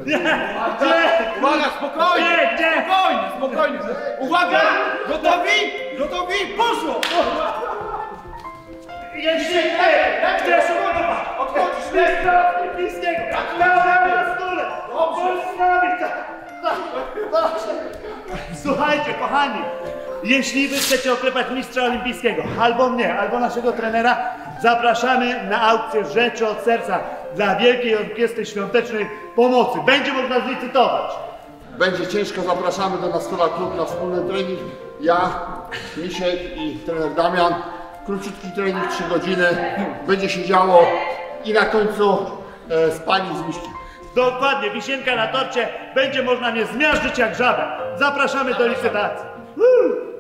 Uwaga, spokojnie! Gdzie? Spokojnie, spokojnie! Uwaga! Gotowi? Gotowi? Poszło! Jeśli chcesz odchodzisz mistrza olimpijskiego, na stole, bądź z nami. Słuchajcie, kochani, jeśli wy chcecie oklepać mistrza olimpijskiego, albo mnie, albo naszego trenera, zapraszamy na aukcję Rzeczy od Serca dla Wielkiej Orkiestry Świątecznej Pomocy. Będzie można zlicytować. Będzie ciężko, zapraszamy do nas klub na wspólny trening. Ja, Misiek i trener Damian. Króciutki trening, 3 godziny. Będzie się działo i na końcu spanik z miśki. Dokładnie, wisienka na torcie, będzie można mnie zmiażdżyć jak żabę. Zapraszamy do licytacji.